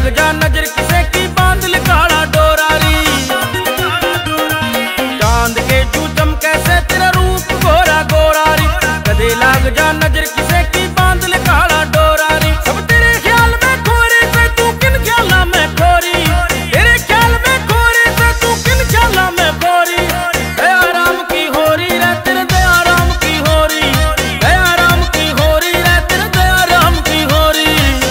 जा नजर किसे की बांध काला डोरारी। चांद के जू चमके से तेरा रूप गोरा गोरारी। कदे लाग जा नजर किसे की बांध काला डोरारी। सब तेरे ख्याल में खोरी से तू किन ख्याला में खोरी। तेरे ख्याल में खोरी से तू किन ख्याला में खोरी। दया राम की होरी रे तेरे दया राम की होरी। दया राम की होरी रे तेरे दया राम की होरी।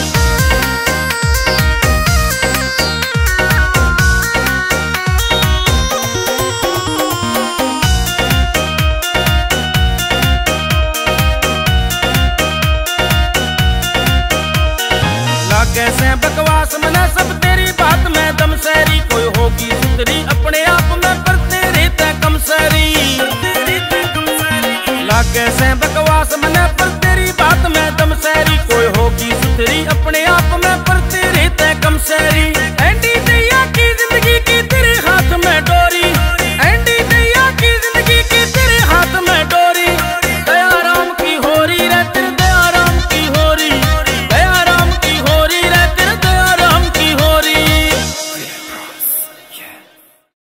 कैसे बकवास मना सब तेरी बात में दम सहरी। कोई होगी सुतरी अपने आप में पर तेरे तय कम सहरी। लाग कैसे बकवास